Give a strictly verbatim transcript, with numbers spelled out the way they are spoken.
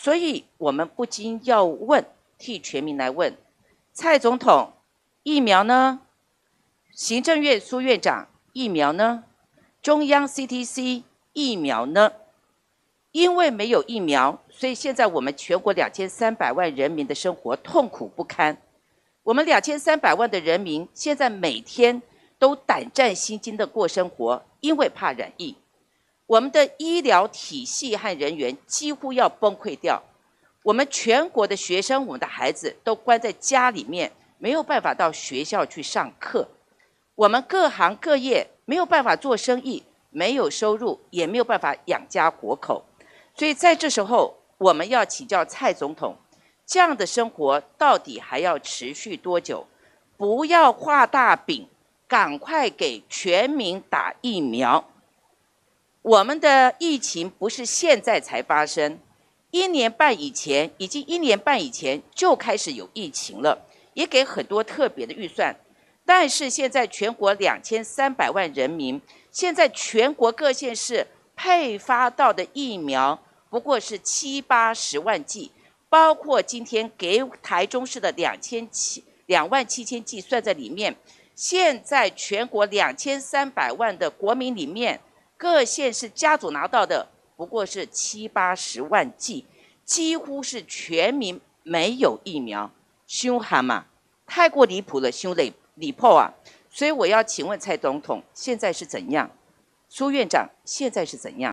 所以我们不禁要问，替全民来问，蔡总统，疫苗呢？行政院苏院长，疫苗呢？中央 C D C 疫苗呢？因为没有疫苗，所以现在我们全国两千三百万人民的生活痛苦不堪。我们两千三百万的人民现在每天都胆战心惊的过生活，因为怕染疫。我们的医疗体系和人员几乎要崩溃掉。我们全国的学生，我们的孩子都关在家里面，没有办法到学校去上课。我们各行各业没有办法做生意，没有收入，也没有办法养家活口。所以在这时候，我们要请教蔡总统，这样的生活到底还要持续多久？不要画大饼，赶快给全民打疫苗。我们的疫情不是现在才发生，一年半以前，已经一年半以前就开始有疫情了，也给很多特别的预算。但是现在全国两千三百万人民，现在全国各县市配发到的疫苗不过是七八十万剂，包括今天给台中市的两千七两万七千剂算在里面。现在全国两千三百万的国民里面，各县市家族拿到的不过是七八十万剂，几乎是全民没有疫苗，凶悍嘛，太过离谱了，凶累离谱啊！所以我要请问蔡总统，现在是怎样？苏院长，现在是怎样？